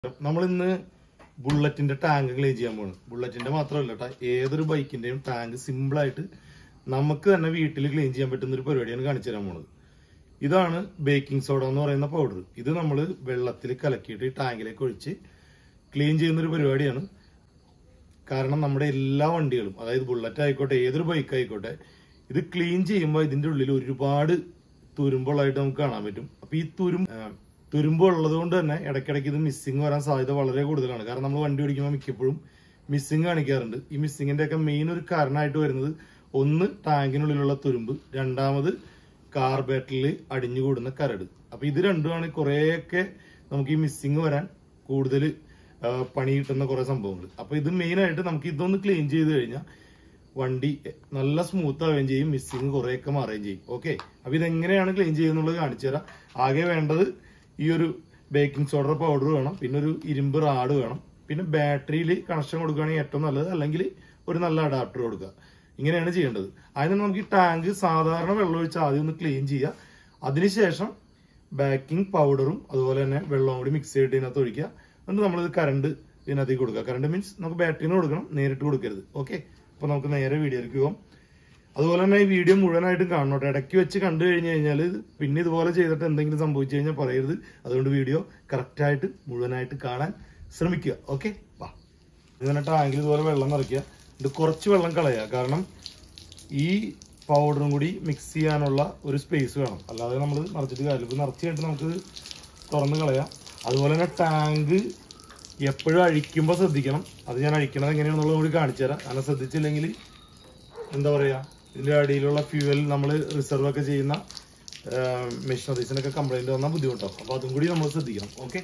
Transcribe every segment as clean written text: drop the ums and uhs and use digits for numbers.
നമ്മളിന്ന് ബുള്ളറ്റിന്റെ tank clean ചെയ്യാൻ പോകണം. ബുള്ളറ്റിന്റെ മാത്രമല്ല കേട്ടോ, ഏതൊരു ബൈക്കിന്റെയും ടാങ്ക് സിമ്പിളായിട്ട് നമുക്ക് തന്നെ വീട്ടിൽ ക്ലീൻ ചെയ്യാൻ പറ്റുന്ന ഒരു പരിപാടിയാണ് കാണിച്ചു തരാൻ പോണത്. ഇതാണ് ബേക്കിംഗ് സോഡ എന്ന് പറയുന്ന പൗഡർ. ഇത് നമ്മൾ വെള്ളത്തിൽ കലക്കിയിട്ട് ടാങ്കിലേക്ക് ഒഴിച്ച് ക്ലീൻ ചെയ്യുന്ന ഒരു പരിപാടിയാണ്. കാരണം നമ്മുടെ എല്ലാ വണ്ടികളും, അതായത് ബുള്ളറ്റ് ആയിക്കോട്ടെ ഏതൊരു ബൈക്ക് ആയിക്കോട്ടെ, ഇത് ക്ലീൻ ചെയ്യുമ്പോൾ ഇതിന്റെ ഉള്ളിൽ ഒരുപാട് തുരുമ്പുള്ളതായിട്ട് നമുക്ക് കാണാൻ പറ്റും. അപ്പൊ ഈ തുരുമ്പ് ഉള്ളത് കൊണ്ട് തന്നെ ഇടയ്ക്കിടയ്ക്ക് ഇത് മിസ്സിങ് വരാൻ സാധ്യത വളരെ കൂടുതലാണ്. കാരണം നമ്മൾ വണ്ടി ഓടിക്കുമ്പോൾ മിക്കപ്പോഴും മിസ്സിങ് കാണിക്കാറുണ്ട്. ഈ മിസ്സിങ്ങിന്റെ ഒക്കെ മെയിൻ ഒരു കാരണമായിട്ട് വരുന്നത് ഒന്ന് ടാങ്കിനുള്ളിലുള്ള തുരുമ്പ്, രണ്ടാമത് കാർബേറ്ററിൽ അടിഞ്ഞുകൂടുന്ന കരട്. അപ്പൊ ഇത് രണ്ടുമാണ് കുറേയൊക്കെ നമുക്ക് ഈ മിസ്സിങ് വരാൻ കൂടുതൽ പണി കിട്ടുന്ന കുറെ സംഭവങ്ങൾ. അപ്പൊ ഇത് മെയിൻ ആയിട്ട് നമുക്ക് ഇതൊന്ന് ക്ലീൻ ചെയ്ത് കഴിഞ്ഞാൽ വണ്ടി നല്ല സ്മൂത്ത് ആവുകയും ചെയ്യും, മിസ്സിങ് കുറേയൊക്കെ മാറുകയും ചെയ്യും. ഓക്കെ, അപ്പൊ ഇതെങ്ങനെയാണ് ക്ലീൻ ചെയ്യുന്നുള്ളത് കാണിച്ചു തരാം. ആകെ വേണ്ടത് ഈ ഒരു ബേക്കിംഗ് സോഡ പൗഡർ വേണം, പിന്നെ ഒരു ഇരുമ്പ് റാഡ് വേണം, പിന്നെ ബാറ്ററിയിൽ കണക്ഷൻ കൊടുക്കുകയാണെങ്കിൽ ഏറ്റവും നല്ലത്, അല്ലെങ്കിൽ ഒരു നല്ല അഡാപ്റ്റർ കൊടുക്കുക. ഇങ്ങനെയാണ് ചെയ്യേണ്ടത്. അതിന് നമുക്ക് ഈ ടാങ്ക് സാധാരണ വെള്ളം ഒഴിച്ച് ആദ്യം ഒന്ന് ക്ലീൻ ചെയ്യുക. അതിനുശേഷം ബേക്കിംഗ് പൗഡറും അതുപോലെ തന്നെ വെള്ളവും കൂടി മിക്സ് ചെയ്തിട്ട് ഇതിനകത്ത് ഒഴിക്കുക. എന്നിട്ട് നമ്മളിത് കറണ്ട് ഇതിനകത്തേക്ക് കൊടുക്കുക. കറണ്ട് മീൻസ് നമുക്ക് ബാറ്ററിന് കൊടുക്കണം, നേരിട്ട് കൊടുക്കരുത്. ഓക്കെ, അപ്പൊ നമുക്ക് നേരെ വീഡിയോയിലേക്ക് പോകാം. അതുപോലെ തന്നെ ഈ വീഡിയോ മുഴുവനായിട്ടും കാണണം. ഇടയ്ക്ക് വെച്ച് കണ്ടു കഴിഞ്ഞു കഴിഞ്ഞാൽ പിന്നെ ഇതുപോലെ ചെയ്തിട്ട് എന്തെങ്കിലും സംഭവിച്ചു കഴിഞ്ഞാൽ പറയരുത്. അതുകൊണ്ട് വീഡിയോ കറക്റ്റായിട്ട് മുഴുവനായിട്ട് കാണാൻ ശ്രമിക്കുക. ഓക്കെ, വാ. ഇങ്ങനെ ടാങ്കിൽ ഇതുപോലെ വെള്ളം നിറയ്ക്കുക. ഇത് കുറച്ച് വെള്ളം കളയുക, കാരണം ഈ പൗഡറും കൂടി മിക്സ് ചെയ്യാനുള്ള ഒരു സ്പേസ് വേണം. അല്ലാതെ നമ്മൾ നിറച്ചിട്ട് കാര്യമില്ല. ഇപ്പം നിറച്ച് കഴിഞ്ഞിട്ട് നമുക്ക് തുറന്ന് കളയാം. അതുപോലെ തന്നെ ടാങ്ക് എപ്പോഴും അഴിക്കുമ്പോൾ ശ്രദ്ധിക്കണം. അത് ഞാൻ അഴിക്കണത് എങ്ങനെയാണെന്നുള്ളത് കൂടി കാണിച്ചു തരാം. അങ്ങനെ ശ്രദ്ധിച്ചില്ലെങ്കിൽ എന്താ പറയുക, ഇതിൻ്റെ അടിയിലുള്ള ഫ്യൂവൽ നമ്മൾ റിസർവ് ഒക്കെ ചെയ്യുന്ന മെഷീനറീസിനൊക്കെ കംപ്ലൈൻറ്റ് വന്നാൽ ബുദ്ധിമുട്ടാവും. അപ്പോൾ അതും കൂടി നമ്മൾ ശ്രദ്ധിക്കണം. ഓക്കെ,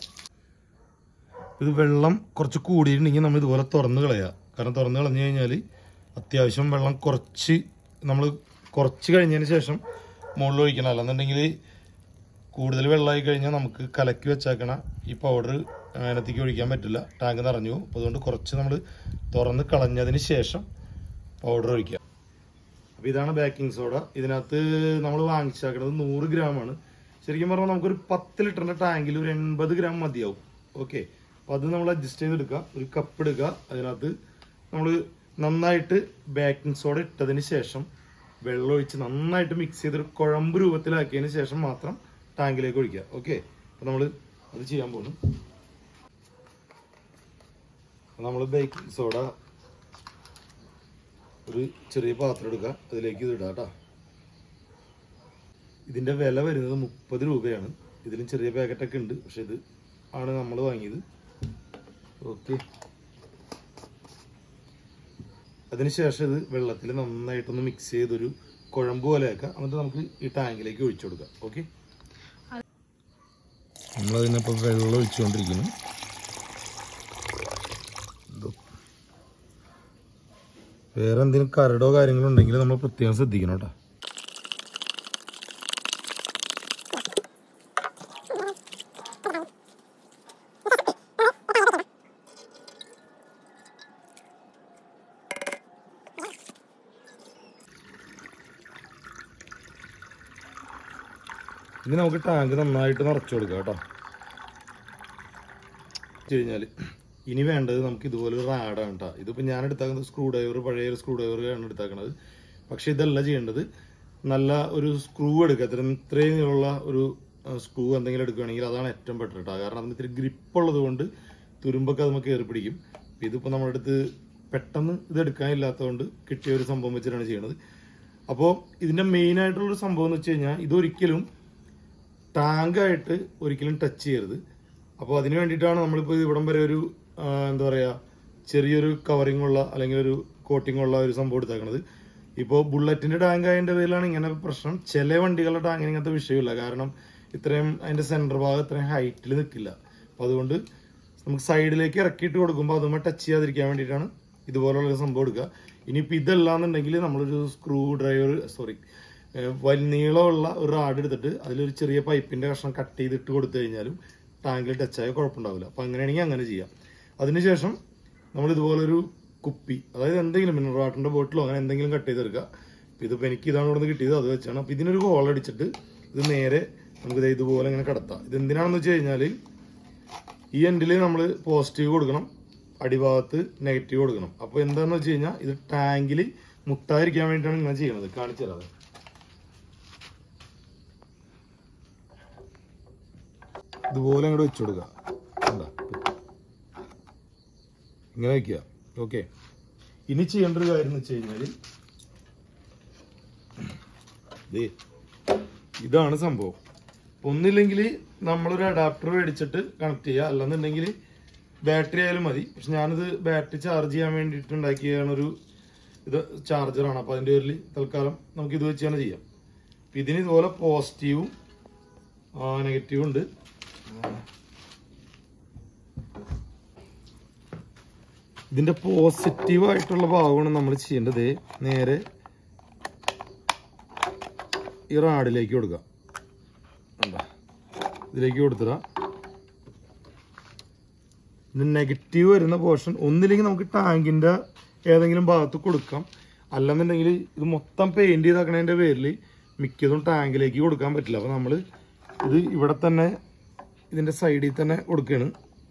ഇത് വെള്ളം കുറച്ച് കൂടിയിട്ടുണ്ടെങ്കിൽ നമ്മൾ ഇതുപോലെ തുറന്ന് കളയുക. കാരണം തുറന്ന് കളഞ്ഞു കഴിഞ്ഞാൽ അത്യാവശ്യം വെള്ളം നമ്മൾ കുറച്ച് കഴിഞ്ഞതിന് ശേഷം മുകളിൽ ഒഴിക്കണം. അല്ലെന്നുണ്ടെങ്കിൽ കൂടുതൽ വെള്ളമായി കഴിഞ്ഞാൽ നമുക്ക് കലക്കി വെച്ചേക്കണ ഈ പൗഡർ അതിനകത്തേക്ക് ഒഴിക്കാൻ പറ്റില്ല, ടാങ്ക് നിറഞ്ഞു പോകും. അപ്പോൾ അതുകൊണ്ട് കുറച്ച് നമ്മൾ തുറന്ന് കളഞ്ഞതിന് ശേഷം പൗഡർ ഒഴിക്കുക. അപ്പോൾ ഇതാണ് ബേക്കിംഗ് സോഡ. ഇതിനകത്ത് നമ്മൾ വാങ്ങിച്ചേക്കുന്നത് 100 ഗ്രാമാണ്. ശരിക്കും പറഞ്ഞാൽ നമുക്കൊരു 10 ലിറ്ററിൻ്റെ ടാങ്കിൽ ഒരു 80 ഗ്രാം മതിയാവും. ഓക്കെ, അപ്പോൾ അത് നമ്മൾ അഡ്ജസ്റ്റ് ചെയ്തെടുക്കുക. ഒരു കപ്പ് എടുക്കുക. അതിനകത്ത് നമ്മൾ നന്നായിട്ട് ബേക്കിംഗ് സോഡ ഇട്ടതിന് ശേഷം വെള്ളം ഒഴിച്ച് നന്നായിട്ട് മിക്സ് ചെയ്തൊരു കുഴമ്പ് രൂപത്തിലാക്കിയതിന് ശേഷം മാത്രം ടാങ്കിലേക്ക് ഒഴിക്കുക. ഓക്കെ, അപ്പോൾ നമ്മൾ അത് ചെയ്യാൻ പോകുന്നു. നമ്മൾ ബേക്കിംഗ് സോഡ ഒരു ചെറിയ പാത്രം എടുക്കുക, അതിലേക്ക് ഇത് ഇടുക കേട്ടോ. ഇതിൻ്റെ വില വരുന്നത് 30 രൂപയാണ്. ഇതിലും ചെറിയ പാക്കറ്റൊക്കെ ഉണ്ട്, പക്ഷെ ഇത് ആണ് നമ്മൾ വാങ്ങിയത്. ഓക്കെ, അതിനുശേഷം ഇത് വെള്ളത്തിൽ നന്നായിട്ടൊന്ന് മിക്സ് ചെയ്തൊരു കുഴമ്പ് പോലെ ആക്കുക. എന്നിട്ട് നമുക്ക് ഈ ടാങ്കിലേക്ക് ഒഴിച്ചു കൊടുക്കാം. ഓക്കെ, നമ്മളതിനപ്പോൾ വെള്ളം ഒഴിച്ചുകൊണ്ടിരിക്കുന്നു. വേറെ എന്തെങ്കിലും കരടോ കാര്യങ്ങളോ ഉണ്ടെങ്കിൽ നമ്മൾ പ്രത്യേകം ശ്രദ്ധിക്കണം കേട്ടോ. ഇനി നമുക്ക് ടാങ്ക് നന്നായിട്ട് നിറച്ചു കൊടുക്കാം കേട്ടോ. കഴിഞ്ഞാൽ ഇനി വേണ്ടത് നമുക്ക് ഇതുപോലെ ഒരു റാഡാണ് കേട്ടോ. ഇതിപ്പോൾ ഞാൻ എടുത്താക്കുന്നത് സ്ക്രൂ ഡ്രൈവർ, പഴയ ഒരു സ്ക്രൂ ഡ്രൈവറാണ് എടുത്താക്കുന്നത്. പക്ഷെ ഇതല്ല ചെയ്യേണ്ടത്. നല്ല ഒരു സ്ക്രൂ എടുക്കുക. ഇത്രയും ഉള്ള ഒരു സ്ക്രൂ എന്തെങ്കിലും എടുക്കുകയാണെങ്കിൽ അതാണ് ഏറ്റവും ബെറ്റർ കേട്ടോ. കാരണം അതിന് ഇത്തിരി ഗ്രിപ്പുള്ളത് കൊണ്ട് തുരുമ്പൊക്കെ അത് നമുക്ക് കയറി പിടിക്കും. ഇതിപ്പോൾ നമ്മുടെ അടുത്ത് പെട്ടെന്ന് ഇത് എടുക്കാനില്ലാത്തതുകൊണ്ട് കിട്ടിയ ഒരു സംഭവം വെച്ചിട്ടാണ് ചെയ്യണത്. അപ്പോൾ ഇതിൻ്റെ മെയിനായിട്ടുള്ളൊരു സംഭവം എന്ന് വെച്ച് കഴിഞ്ഞാൽ ഇതൊരിക്കലും ടാങ്കായിട്ട് ഒരിക്കലും ടച്ച് ചെയ്യരുത്. അപ്പോൾ അതിന് വേണ്ടിയിട്ടാണ് നമ്മളിപ്പോൾ ഇവിടം വരെ ഒരു എന്താ പറയുക, ചെറിയൊരു കവറിങ് ഉള്ള അല്ലെങ്കിൽ ഒരു കോട്ടിംഗ് ഉള്ള ഒരു സംഭവം എടുത്തേക്കണത്. ഇപ്പോൾ ബുള്ളറ്റിൻ്റെ ടാങ്ക് അതിൻ്റെ പേരിലാണ് ഇങ്ങനെ പ്രശ്നം. ചില വണ്ടികളുടെ ടാങ്കിന് ഇങ്ങനത്തെ വിഷയമില്ല. കാരണം ഇത്രയും അതിൻ്റെ സെൻറ്റർ ഭാഗം ഇത്രയും ഹൈറ്റിൽ നിൽക്കില്ല. അപ്പോൾ അതുകൊണ്ട് നമുക്ക് സൈഡിലേക്ക് ഇറക്കിയിട്ട് കൊടുക്കുമ്പോൾ അതുമ്പോൾ ടച്ച് ചെയ്യാതിരിക്കാൻ വേണ്ടിയിട്ടാണ് ഇതുപോലുള്ളൊരു സംഭവം എടുക്കുക. ഇനിയിപ്പോൾ ഇതല്ലാന്നുണ്ടെങ്കിൽ നമ്മളൊരു സ്ക്രൂ ഡ്രൈവർ വലിയ നീളമുള്ള ഒരു റാഡ് എടുത്തിട്ട് അതിലൊരു ചെറിയ പൈപ്പിൻ്റെ കഷ്ണം കട്ട് ചെയ്തിട്ട് കൊടുത്തു കഴിഞ്ഞാലും ടാങ്കിൽ ടച്ചായ കുഴപ്പമുണ്ടാവില്ല. അപ്പോൾ അങ്ങനെയാണെങ്കിൽ അങ്ങനെ ചെയ്യാം. അതിനുശേഷം നമ്മൾ ഇതുപോലൊരു കുപ്പി, അതായത് എന്തെങ്കിലും മിനറൽ വാട്ടറിൻ്റെ ബോട്ടിലോ അങ്ങനെ എന്തെങ്കിലും കട്ട് ചെയ്തെടുക്കുക. അപ്പോൾ ഇതിപ്പോൾ എനിക്ക് ഇതാണ് ഇവിടെ നിന്ന് കിട്ടിയത്, അത് വെച്ചാണ്. അപ്പോൾ ഇതിനൊരു ഹോൾ അടിച്ചിട്ട് ഇത് നേരെ നമുക്ക് ഇതുപോലെ ഇങ്ങനെ കടത്താം. ഇതെന്തിനാണെന്ന് വെച്ച് കഴിഞ്ഞാൽ ഈ എൻഡിൽ നമ്മൾ പോസിറ്റീവ് കൊടുക്കണം, അടിഭാഗത്ത് നെഗറ്റീവ് കൊടുക്കണം. അപ്പോൾ എന്താണെന്ന് വെച്ച് കഴിഞ്ഞാൽ ഇത് ടാങ്കിൽ മുട്ടാതിരിക്കാൻ വേണ്ടിയിട്ടാണ് ഇങ്ങനെ ചെയ്യണത്. കാണിച്ചു തരാതെ. ഇതുപോലെ അങ്ങോട്ട് വെച്ചു കൊടുക്കുക. ഇങ്ങനെ വയ്ക്കുക. ഓക്കെ. ഇനി ചെയ്യേണ്ട ഒരു കാര്യം എന്ന് വെച്ച് കഴിഞ്ഞാൽ ഇതാണ് സംഭവം. ഒന്നില്ലെങ്കിൽ നമ്മളൊരു അഡാപ്റ്റർ മേടിച്ചിട്ട് കണക്ട് ചെയ്യുക, അല്ലെന്നുണ്ടെങ്കിൽ ബാറ്ററി ആയാലും മതി. പക്ഷെ ഞാനിത് ബാറ്ററി ചാർജ് ചെയ്യാൻ വേണ്ടിയിട്ട് ഉണ്ടാക്കിയാണ് ഇത് ചാർജറാണ്. അപ്പോൾ അതിൻ്റെ പേരിൽ തൽക്കാലം നമുക്ക് ഇത് വെച്ച് തന്നെ ചെയ്യാം. ഇതിന് ഇതുപോലെ പോസിറ്റീവും നെഗറ്റീവും ഉണ്ട്. ഇതിന്റെ പോസിറ്റീവ് ആയിട്ടുള്ള ഭാഗമാണ് നമ്മൾ ചെയ്യേണ്ടത്. നേരെ ഈ റാഡിലേക്ക് കൊടുക്കുക. ഇതിലേക്ക് കൊടുത്തിടാം. ഇത് നെഗറ്റീവ് വരുന്ന പോർഷൻ ഒന്നില്ലെങ്കിൽ നമുക്ക് ടാങ്കിന്റെ ഏതെങ്കിലും ഭാഗത്ത് കൊടുക്കാം, അല്ലെന്നുണ്ടെങ്കിൽ ഇത് മൊത്തം പെയിന്റ് ചെയ്താക്കണതിന്റെ പേരിൽ മിക്കതും ടാങ്കിലേക്ക് കൊടുക്കാൻ പറ്റില്ല. അപ്പൊ നമ്മൾ ഇത് ഇവിടെ തന്നെ ഇതിന്റെ സൈഡിൽ തന്നെ കൊടുക്കുകയാണ്.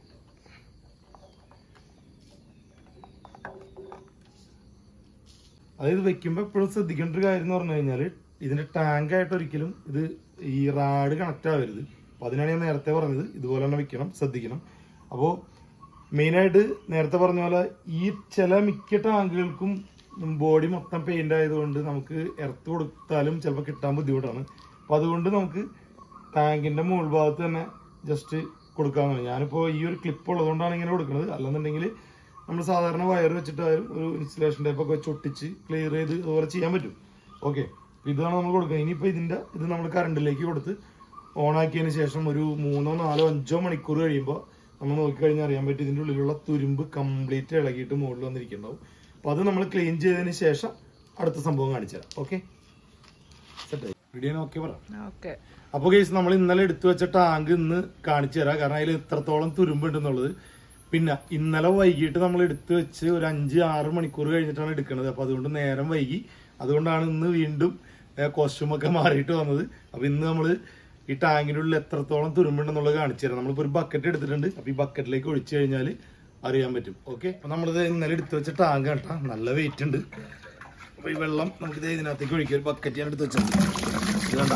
അതായത് വെക്കുമ്പോൾ എപ്പോഴും ശ്രദ്ധിക്കേണ്ട ഒരു കാര്യം എന്ന് പറഞ്ഞു കഴിഞ്ഞാൽ ഇതിന്റെ ടാങ്കായിട്ട് ഒരിക്കലും ഇത് ഈ റാഡ് കണക്ട് ആവരുത്. അപ്പൊ അതിനാണ് ഞാൻ നേരത്തെ പറഞ്ഞത് ഇതുപോലെ തന്നെ വെക്കണം, ശ്രദ്ധിക്കണം. അപ്പോൾ മെയിനായിട്ട് നേരത്തെ പറഞ്ഞ പോലെ ഈ ചില മിക്ക ടാങ്കുകൾക്കും ബോഡി മൊത്തം പെയിന്റ് ആയതുകൊണ്ട് നമുക്ക് എർത്ത് കൊടുത്താലും ചിലപ്പോൾ കിട്ടാൻ ബുദ്ധിമുട്ടാണ്. അപ്പൊ അതുകൊണ്ട് നമുക്ക് ടാങ്കിന്റെ മുകൾ ഭാഗത്ത് തന്നെ ജസ്റ്റ് കൊടുക്കാവുന്നതാണ്. ഞാനിപ്പോൾ ഈ ഒരു ക്ലിപ്പ് ഉള്ളതുകൊണ്ടാണ് ഇങ്ങനെ കൊടുക്കുന്നത്. അല്ലെന്നുണ്ടെങ്കിൽ നമ്മൾ സാധാരണ വയർ വെച്ചിട്ടായാലും ഒരു ഇൻസുലേഷൻ ടൈപ്പൊക്കെ വെച്ച് ഒട്ടിച്ച് ക്ലിയർ ചെയ്ത് അതുപോലെ ചെയ്യാൻ പറ്റും. ഓക്കെ. ഇതാണ് നമ്മൾ കൊടുക്കുന്നത്. ഇനിയിപ്പോൾ ഇത് നമ്മൾ കറണ്ടിലേക്ക് കൊടുത്ത് ഓണാക്കിയതിന് ശേഷം ഒരു 3, 4, 5 മണിക്കൂർ കഴിയുമ്പോൾ നമ്മൾ നോക്കിക്കഴിഞ്ഞാൽ അറിയാൻ പറ്റും ഇതിൻ്റെ ഉള്ളിലുള്ള തുരുമ്പ് കംപ്ലീറ്റ് ഇളകിയിട്ട് മുകളിൽ വന്നിരിക്കുന്നുണ്ടാവും. അപ്പോൾ അത് നമ്മൾ ക്ലീൻ ചെയ്തതിന് ശേഷം അടുത്ത സംഭവം കാണിച്ചു തരാം. ഓക്കെ, സെറ്റായി. വീഡിയോ ഓക്കെ പറ. അപ്പോൾ കേസ് നമ്മൾ ഇന്നലെ എടുത്തു വെച്ച ടാങ്ക് ഇന്ന് കാണിച്ചു തരാം. കാരണം അതിൽ എത്രത്തോളം തുരുമ്പ് ഉണ്ടെന്നുള്ളത്. പിന്നെ ഇന്നലെ വൈകിട്ട് നമ്മൾ എടുത്തു വെച്ച് ഒരു 5-6 മണിക്കൂർ കഴിഞ്ഞിട്ടാണ് എടുക്കുന്നത്. അപ്പോൾ അതുകൊണ്ട് നേരം വൈകി. അതുകൊണ്ടാണ് ഇന്ന് വീണ്ടും കോസ്റ്റ്യൂമൊക്കെ മാറിയിട്ട് വന്നത്. അപ്പോൾ ഇന്ന് നമ്മൾ ഈ ടാങ്കിൻ്റെ ഉള്ളിൽ എത്രത്തോളം തുരുമ്പുണ്ടെന്നുള്ളത് കാണിച്ചു തരാം. നമ്മളിപ്പോൾ ഒരു ബക്കറ്റ് എടുത്തിട്ടുണ്ട്. അപ്പോൾ ഈ ബക്കറ്റിലേക്ക് ഒഴിച്ചു കഴിഞ്ഞാൽ അറിയാൻ പറ്റും. ഓക്കെ. അപ്പോൾ നമ്മളിത് ഇന്നലെ എടുത്തു വെച്ച ടാങ്ക് കേട്ടോ, നല്ല വെയിറ്റ് ഉണ്ട്. അപ്പോൾ ഈ വെള്ളം നമുക്കിത് ഇതിനകത്തേക്ക് ഒഴിക്കുക. ഒരു ബക്കറ്റ് ഞാൻ എടുത്ത് വെച്ചത് വേണ്ട.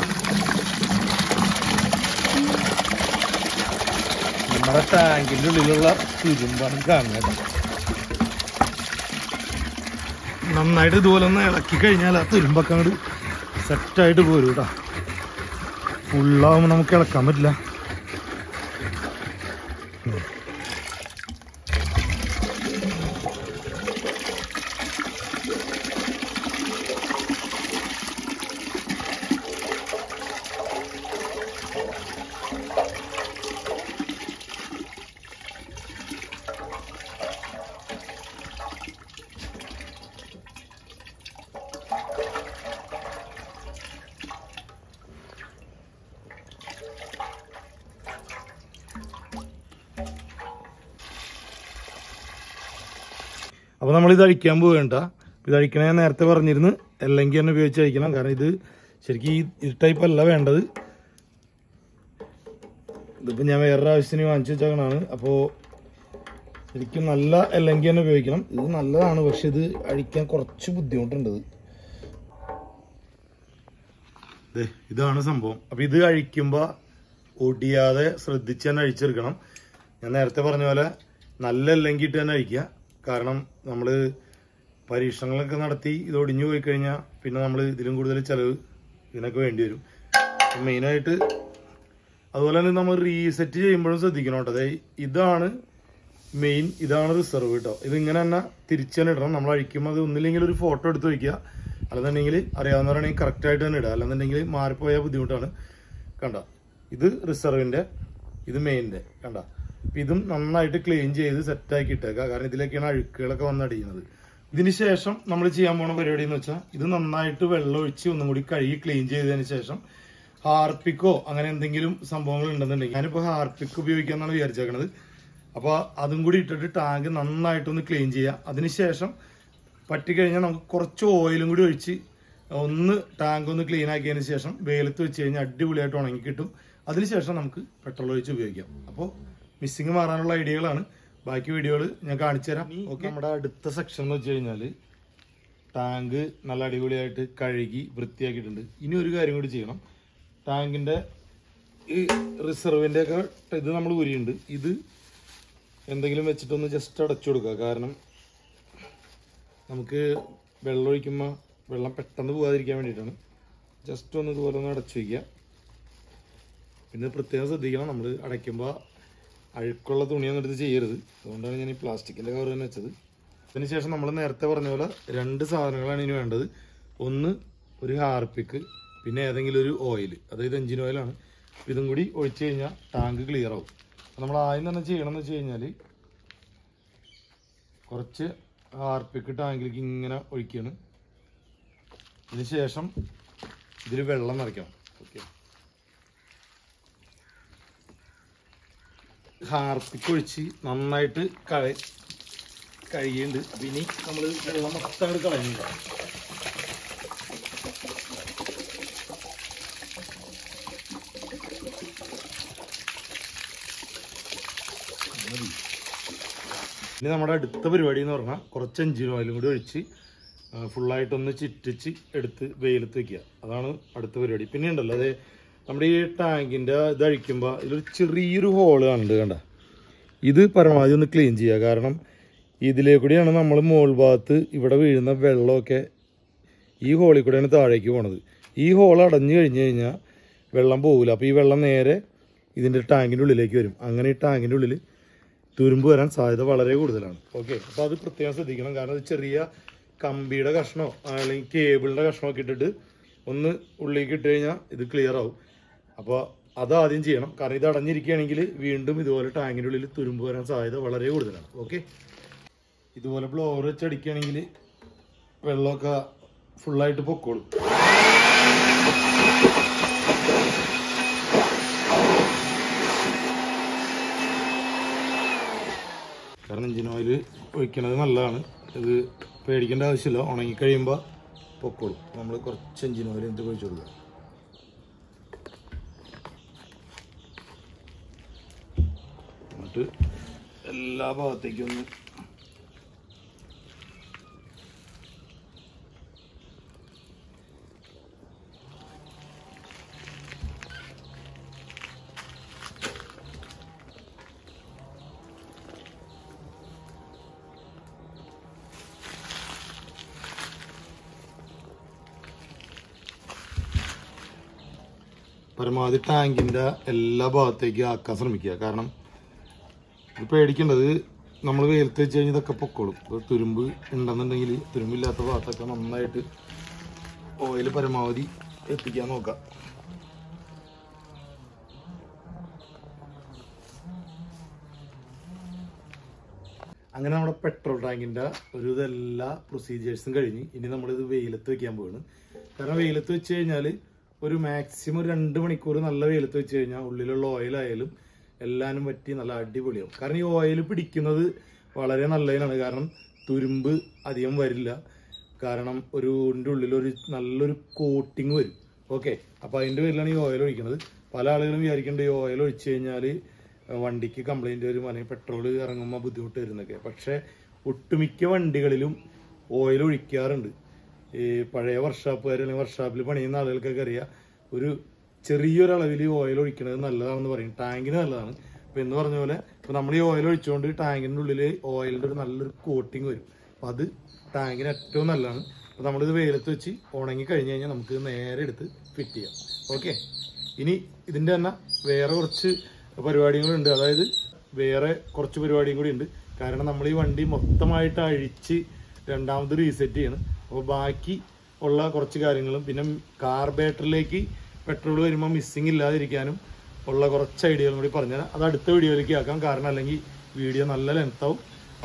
നമ്മുടെ ടാങ്കിൻ്റെ ഉള്ളിലുള്ള തുരുമ്പാണ് കാണുന്നത്. നന്നായിട്ട് ഇതുപോലെ ഒന്ന് ഇളക്കി കഴിഞ്ഞാൽ ആ തുരുമ്പൊക്കെ അങ്ങോട്ട് സെറ്റായിട്ട് പോരും കേട്ടോ. ഫുള്ളാവുമ്പോൾ നമുക്ക് ഇളക്കാൻ പറ്റില്ല. അപ്പോൾ നമ്മളിത് അഴിക്കാൻ പോവേണ്ട. ഇത് അഴിക്കണ ഞാൻ നേരത്തെ പറഞ്ഞിരുന്നു അല്ലെങ്കിൽ തന്നെ ഉപയോഗിച്ച് അഴിക്കണം. കാരണം ഇത് ശരിക്കും ഈ ടൈപ്പ് അല്ല വേണ്ടത്. ഇതിപ്പോൾ ഞാൻ വേറൊരു ആവശ്യത്തിന് വാങ്ങിച്ചു വെച്ചേക്കണാണ്. അപ്പോൾ ശരിക്കും നല്ല അല്ലെങ്കിൽ തന്നെ ഉപയോഗിക്കണം. ഇത് നല്ലതാണ്, പക്ഷെ ഇത് അഴിക്കാൻ കുറച്ച് ബുദ്ധിമുട്ടുണ്ട്. ഇതാണ് സംഭവം. അപ്പോൾ ഇത് അഴിക്കുമ്പോൾ ഒടിയാതെ ശ്രദ്ധിച്ച് തന്നെ അഴിച്ചെടുക്കണം. ഞാൻ നേരത്തെ പറഞ്ഞ പോലെ നല്ല അല്ലെങ്കിൽ ഇട്ട് തന്നെ അഴിക്കുക. കാരണം നമ്മൾ പരീക്ഷണങ്ങളൊക്കെ നടത്തി ഇത് ഒടിഞ്ഞു പോയി കഴിഞ്ഞാൽ പിന്നെ നമ്മൾ ഇതിലും കൂടുതൽ ചിലവ് ഇതിനൊക്കെ വേണ്ടി വരും. മെയിനായിട്ട് അതുപോലെ തന്നെ നമ്മൾ റീസെറ്റ് ചെയ്യുമ്പോഴും ശ്രദ്ധിക്കണം കേട്ടോ. അതായത് ഇതാണ് മെയിൻ, ഇതാണ് റിസർവ് കേട്ടോ. ഇതിങ്ങനെ തന്നെ തിരിച്ചു തന്നെ ഇടണം. നമ്മൾ അഴിക്കുമ്പോൾ അത് ഒന്നില്ലെങ്കിൽ ഒരു ഫോട്ടോ എടുത്ത് വയ്ക്കുക, അല്ലെന്നുണ്ടെങ്കിൽ അറിയാവുന്നവരാണെങ്കിൽ കറക്റ്റായിട്ട് തന്നെ ഇടുക. അല്ലെന്നുണ്ടെങ്കിൽ മാറിപ്പോയാൽ ബുദ്ധിമുട്ടാണ്. കണ്ട, ഇത് റിസർവിൻ്റെ, ഇത് മെയിൻ്റെ. കണ്ട, ഇതും നന്നായിട്ട് ക്ലീൻ ചെയ്ത് സെറ്റാക്കി ഇട്ടേക്കുക. കാരണം ഇതിലേക്കാണ് അഴുക്കുകളൊക്കെ വന്നടിയുന്നത്. ഇതിന് ശേഷം നമ്മൾ ചെയ്യാൻ പോണ പരിപാടി എന്ന് വെച്ചാൽ ഇത് നന്നായിട്ട് വെള്ളം ഒഴിച്ച് ഒന്നും കൂടി കഴുകി ക്ലീൻ ചെയ്തതിന് ശേഷം ഹാർപ്പിക്കോ അങ്ങനെ എന്തെങ്കിലും സംഭവങ്ങൾ ഉണ്ടെന്നുണ്ടെങ്കിൽ, ഞാനിപ്പോൾ ഹാർപ്പിക്ക് ഉപയോഗിക്കാമെന്നാണ് വിചാരിച്ചേക്കണത്. അപ്പോൾ അതും കൂടി ഇട്ടിട്ട് ടാങ്ക് നന്നായിട്ടൊന്ന് ക്ലീൻ ചെയ്യുക. അതിനുശേഷം പറ്റിക്കഴിഞ്ഞാൽ നമുക്ക് കുറച്ച് ഓയിലും കൂടി ഒഴിച്ച് ഒന്ന് ടാങ്ക് ഒന്ന് ക്ലീൻ ആക്കിയതിന് ശേഷം വെയിലത്ത് വെച്ച് കഴിഞ്ഞാൽ അടിപൊളിയായിട്ട് ഉണങ്ങി കിട്ടും. അതിനുശേഷം നമുക്ക് പെട്രോൾ ഒഴിച്ച് ഉപയോഗിക്കാം. അപ്പോൾ മിസ്സിങ് മാറാനുള്ള ഐഡിയകളാണ്. ബാക്കി വീഡിയോകൾ ഞാൻ കാണിച്ചു തരാം. ഓക്കെ, നമ്മുടെ അടുത്ത സെക്ഷൻ എന്ന് വെച്ച് കഴിഞ്ഞാൽ ടാങ്ക് നല്ല അടിപൊളിയായിട്ട് കഴുകി വൃത്തിയാക്കിയിട്ടുണ്ട്. ഇനി ഒരു കാര്യം കൂടി ചെയ്യണം. ടാങ്കിൻ്റെ ഈ റിസർവിൻ്റെ ഒക്കെ ഇത് നമ്മൾ ഊരിയുണ്ട്. ഇത് എന്തെങ്കിലും വെച്ചിട്ടൊന്ന് ജസ്റ്റ് അടച്ചു കൊടുക്കുക. കാരണം നമുക്ക് വെള്ളം ഒഴിക്കുമ്പോൾ വെള്ളം പെട്ടെന്ന് പോകാതിരിക്കാൻ വേണ്ടിയിട്ടാണ്. ജസ്റ്റ് ഒന്ന് ഇതുപോലെ ഒന്ന് അടച്ചു വയ്ക്കുക. പിന്നെ പ്രത്യേകം ശ്രദ്ധിക്കണം, നമ്മൾ അടയ്ക്കുമ്പോൾ അഴുക്കുള്ള തുണിയൊന്നും എടുത്ത് ചെയ്യരുത്. അതുകൊണ്ടാണ് ഞാൻ ഈ പ്ലാസ്റ്റിക്കിൻ്റെ കവർ തന്നെ വെച്ചത്. അതിനുശേഷം നമ്മൾ നേരത്തെ പറഞ്ഞ പോലെ 2 സാധനങ്ങളാണ് ഇനി വേണ്ടത്. ഒന്ന് ഒരു ഹാർപ്പിക്ക്, പിന്നെ ഏതെങ്കിലും ഒരു ഓയിൽ, അതായത് എഞ്ചിൻ ഓയിലാണ്. ഇതും കൂടി ഒഴിച്ചു കഴിഞ്ഞാൽ ടാങ്ക് ക്ലിയർ ആവും. അപ്പോൾ നമ്മൾ ആദ്യം തന്നെ ചെയ്യണമെന്ന് വെച്ച് കഴിഞ്ഞാൽ കുറച്ച് ഹാർപ്പിക്ക് ടാങ്കിലേക്ക് ഇങ്ങനെ ഒഴിക്കുകയാണ്. അതിനുശേഷം ഇതിൽ വെള്ളം നിറയ്ക്കണം. ഓക്കെ, ഹാർപ്പിക്ക് ഒഴിച്ച് നന്നായിട്ട് കഴുകിയുണ്ട്. ഇനി നമ്മൾ വെള്ളം മൊത്തം കളയുന്നില്ല. ഇനി നമ്മുടെ അടുത്ത പരിപാടി എന്ന് പറഞ്ഞാൽ കുറച്ച് എഞ്ചിൻ ഓയിലും കൂടി ഒഴിച്ച് ഫുള്ളായിട്ടൊന്ന് ചിറ്റിച്ച് എടുത്ത് വെയിലത്ത് വയ്ക്കുക. അതാണ് അടുത്ത പരിപാടി. പിന്നെ ഉണ്ടല്ലോ, അതെ, നമ്മുടെ ഈ ടാങ്കിൻ്റെ ഇത് അഴിക്കുമ്പോൾ ഇതിലൊരു ചെറിയൊരു ഹോള് കാണുന്നുണ്ട്, കണ്ട. ഇത് പരമാവധി ഒന്ന് ക്ലീൻ ചെയ്യുക. കാരണം ഇതിലേ കൂടിയാണ് നമ്മൾ മുകൾ ഭാഗത്ത് ഇവിടെ വീഴുന്ന വെള്ളമൊക്കെ ഈ ഹോളിൽ കൂടെയാണ് താഴേക്ക് പോണത്. ഈ ഹോൾ അടഞ്ഞു കഴിഞ്ഞ് കഴിഞ്ഞാൽ വെള്ളം പോകില്ല. അപ്പോൾ ഈ വെള്ളം നേരെ ഇതിൻ്റെ ടാങ്കിൻ്റെ ഉള്ളിലേക്ക് വരും. അങ്ങനെ ഈ ടാങ്കിൻ്റെ ഉള്ളിൽ തുരുമ്പ് വരാൻ സാധ്യത വളരെ കൂടുതലാണ്. ഓക്കെ, അപ്പോൾ അത് പ്രത്യേകം ശ്രദ്ധിക്കണം. കാരണം അത് ചെറിയ കമ്പിയുടെ കഷ്ണമോ അല്ലെങ്കിൽ കേബിളിൻ്റെ കഷ്ണമൊക്കെ ഇട്ടിട്ട് ഒന്ന് ഉള്ളിലേക്ക് ഇട്ട് കഴിഞ്ഞാൽ ഇത് ക്ലിയർ ആവും. അപ്പോൾ അതാദ്യം ചെയ്യണം. കാരണം ഇത് അടഞ്ഞിരിക്കുകയാണെങ്കിൽ വീണ്ടും ഇതുപോലെ ടാങ്കിൻ്റെ ഉള്ളിൽ തുരുമ്പ് വരാൻ സാധ്യത വളരെ കൂടുതലാണ്. ഓക്കെ, ഇതുപോലെ ബ്ലോവർ വെച്ച് അടിക്കുകയാണെങ്കിൽ വെള്ളമൊക്കെ ഫുള്ളായിട്ട് പൊക്കോളും. കാരണം എഞ്ചിൻ ഓയിൽ ഒഴിക്കണത് നല്ലതാണ്. ഇത് പേടിക്കേണ്ട ആവശ്യമില്ല. ഉണങ്ങിക്കഴിയുമ്പോൾ പൊക്കോളും. നമ്മൾ കുറച്ച് എഞ്ചിൻ ഓയിൽ എന്ത് ഒഴിച്ചു കൊടുക്കുക. എന്നിട്ട് എല്ലാ ഭാഗത്തേക്കും ഒന്ന് പരമാവധി ടാങ്കിൻ്റെ എല്ലാ ഭാഗത്തേക്കും ആക്കാൻ ശ്രമിക്കുക. കാരണം ഇത് പേടിക്കേണ്ടത്, നമ്മൾ വെയിലത്ത് വെച്ച് കഴിഞ്ഞാൽ ഇതൊക്കെ പൊക്കോളും. ഇപ്പോൾ തുരുമ്പ് ഉണ്ടെന്നുണ്ടെങ്കിൽ തുരുമ്പില്ലാത്ത ഭാഗത്തൊക്കെ നന്നായിട്ട് ഓയിൽ പരമാവധി എത്തിക്കാൻ നോക്കാം. അങ്ങനെ നമ്മുടെ പെട്രോൾ ടാങ്കിൻ്റെ ഒരു ഇതെല്ലാ പ്രൊസീജിയേഴ്സും കഴിഞ്ഞ് ഇനി നമ്മളിത് വെയിലത്ത് വെക്കാൻ പോവാണ്. കാരണം വെയിലത്ത് വെച്ച് കഴിഞ്ഞാൽ ഒരു മാക്സിമം 2 മണിക്കൂർ നല്ല വെയിലത്ത് വെച്ച് കഴിഞ്ഞാൽ ഉള്ളിലുള്ള ഓയിലായാലും എല്ലാനും പറ്റി നല്ല അടിപൊളിയാവും. കാരണം ഈ ഓയിൽ പിടിക്കുന്നത് വളരെ നല്ലതിനാണ്. കാരണം തുരുമ്പ് അധികം വരില്ല. കാരണം ഇതിൻ്റെ ഉള്ളിലൊരു നല്ലൊരു കോട്ടിങ് വരും. ഓക്കെ, അപ്പോൾ അതിൻ്റെ പേരിലാണ് ഈ ഓയിൽ ഒഴിക്കുന്നത്. പല ആളുകളും വിചാരിക്കേണ്ടത് ഈ ഓയിൽ ഒഴിച്ച് കഴിഞ്ഞാൽ വണ്ടിക്ക് കംപ്ലൈൻറ്റ് വരും, അല്ലെങ്കിൽ പെട്രോൾ ഇറങ്ങുമ്പോൾ ബുദ്ധിമുട്ട് വരുന്നൊക്കെ. പക്ഷേ ഒട്ടുമിക്ക വണ്ടികളിലും ഓയിൽ ഒഴിക്കാറുണ്ട്. ഈ പഴയ വർക്ക്ഷോപ്പുകാർ അല്ലെങ്കിൽ വർക്ക്ഷോപ്പിൽ പണിയുന്ന ആളുകൾക്കൊക്കെ അറിയാം, ഒരു ചെറിയൊരളവിൽ ഓയിൽ ഒഴിക്കുന്നത് നല്ലതാണെന്ന് പറയും. ടാങ്കിന് നല്ലതാണ്. അപ്പോൾ എന്ന് പറഞ്ഞ പോലെ ഇപ്പോൾ നമ്മൾ ഈ ഓയിൽ ഒഴിച്ചുകൊണ്ട് ടാങ്കിൻ്റെ ഉള്ളിൽ ഓയിലിൻ്റെ ഒരു നല്ലൊരു കോട്ടിങ് വരും. അപ്പോൾ അത് ടാങ്കിന് ഏറ്റവും നല്ലതാണ്. അപ്പോൾ നമ്മളിത് വെയിലത്ത് വെച്ച് ഉണങ്ങി കഴിഞ്ഞ് കഴിഞ്ഞാൽ നമുക്ക് നേരെ എടുത്ത് ഫിറ്റ് ചെയ്യാം. ഓക്കെ, ഇനി ഇതിൻ്റെ തന്നെ വേറെ കുറച്ച് പരിപാടികളുണ്ട്. അതായത് വേറെ കുറച്ച് പരിപാടിയും കൂടി ഉണ്ട്. കാരണം നമ്മൾ ഈ വണ്ടി മൊത്തമായിട്ട് അഴിച്ച് രണ്ടാമത് റീസെറ്റ് ചെയ്യണം. അപ്പോൾ ബാക്കി ഉള്ള കുറച്ച് കാര്യങ്ങളും പിന്നെ കാർബേറ്ററിലേക്ക് പെട്രോൾ വരുമ്പോൾ മിസ്സിങ് ഇല്ലാതിരിക്കാനും ഉള്ള കുറച്ച് ഐഡിയകളും കൂടി പറഞ്ഞുതരാം. അത് അടുത്ത വീഡിയോയിലേക്ക് ആക്കാം. കാരണം അല്ലെങ്കിൽ വീഡിയോ നല്ല ലെങ്താവും.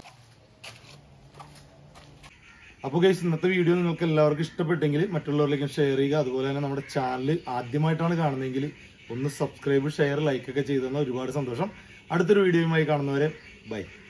അപ്പോൾ ഗൈസ്, ഇന്നത്തെ വീഡിയോ നിങ്ങൾക്ക് എല്ലാവർക്കും ഇഷ്ടപ്പെട്ടെങ്കിൽ മറ്റുള്ളവരിലേക്കും ഷെയർ ചെയ്യുക. അതുപോലെ തന്നെ നമ്മുടെ ചാനൽ ആദ്യമായിട്ടാണ് കാണുന്നതെങ്കിൽ ഒന്ന് സബ്സ്ക്രൈബ്, ഷെയർ, ലൈക്ക് ഒക്കെ ചെയ്തെന്നാൽ ഒരുപാട് സന്തോഷം. അടുത്തൊരു വീഡിയോയുമായി കാണുന്നവരെ ബൈ.